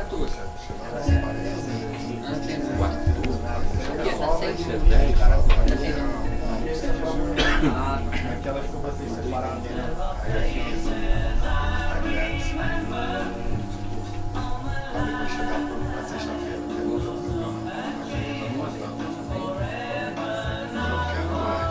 14. Antes tem 4. Aquela que vocês separaram. Depois chegar na sexta-feira, eu quero mais,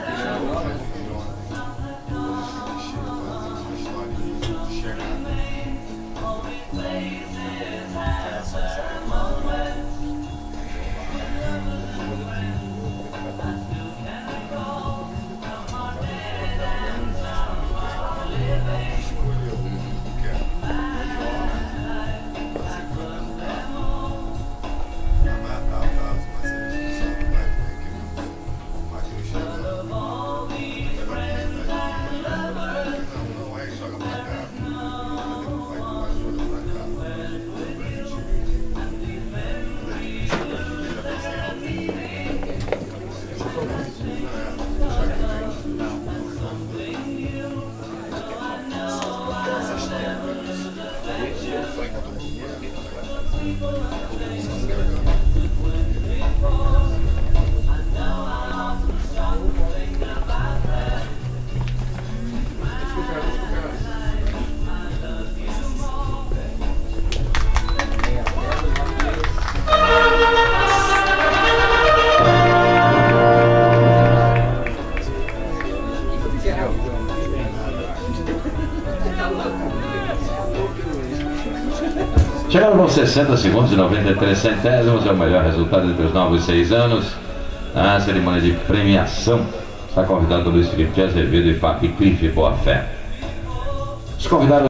Chegaram aos 60 segundos e 93 centésimos, é o melhor resultado entre os 9 e 6 anos. A cerimônia de premiação está convidado Luiz Felipe de Azevedo e Fabi Cliff Boa Fé. Os convidados